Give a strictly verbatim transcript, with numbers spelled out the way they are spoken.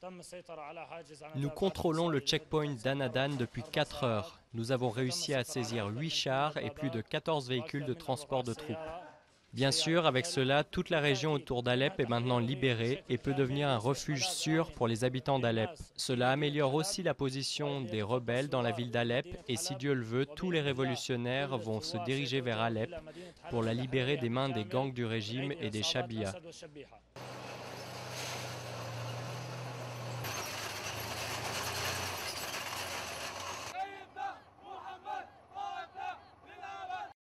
Nous contrôlons le checkpoint d'Anadan depuis quatre heures. Nous avons réussi à saisir huit chars et plus de quatorze véhicules de transport de troupes. Bien sûr, avec cela, toute la région autour d'Alep est maintenant libérée et peut devenir un refuge sûr pour les habitants d'Alep. Cela améliore aussi la position des rebelles dans la ville d'Alep et si Dieu le veut, tous les révolutionnaires vont se diriger vers Alep pour la libérer des mains des gangs du régime et des Chabias.